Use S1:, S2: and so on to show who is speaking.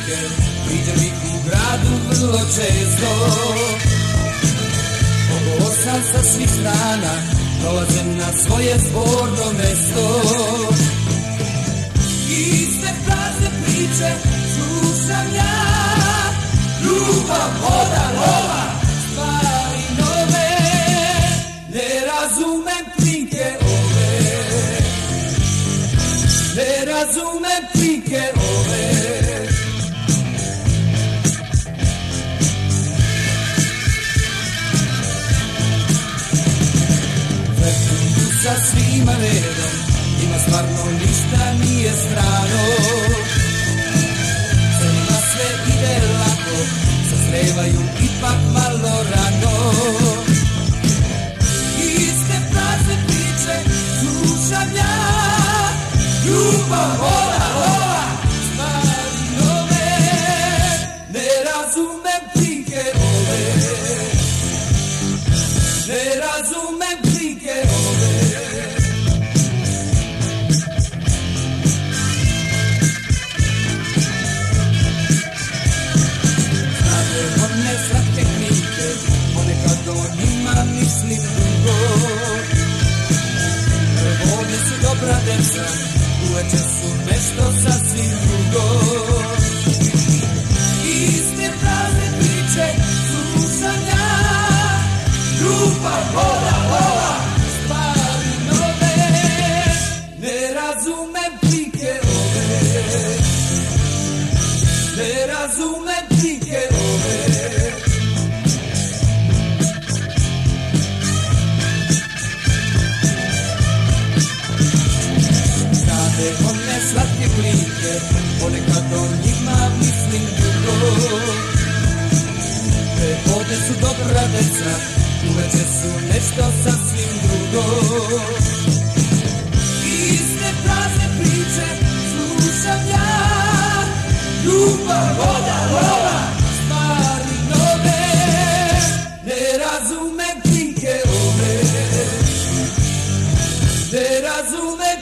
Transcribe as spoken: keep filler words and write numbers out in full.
S1: klinke, viđem ih u gradu vrlo često. Oko osam sa svih strana, dolazem na svoje zborno mesto. Iste prazne priče slušam ja, ljubav, voda, lova, stvari nove. Ne razumem klinke ove, ne razumem klinke ove. Vrtim sa svima redom, njima stvarno ništa nije strano. Crnima sve ide lako, sazrevaju ipak malo rano. Iste prazne priče slušam ja, ljubav, voda, lova, stvari nove. Ne razumem klinke ove, ne razumem klinke ove. Znate one slatke klinke, ponekad o njima mislim dugo. One su dobra deca, uveče su nešto sasvim drugo. Iste prazne priče slušam ja, ljubav, voda, lova, stvari nove. Ne razumem klinke ove, ne razumem klinke ove. One slatke klinke, ponekad o njima mislim dugo. Prepodne su dobra deca, uveče su nešto sasvim drugo. Iste prazne priče slušam ja, ljubav, voda, lova, stvari nove. Ne razumem klinke ove, ne razumem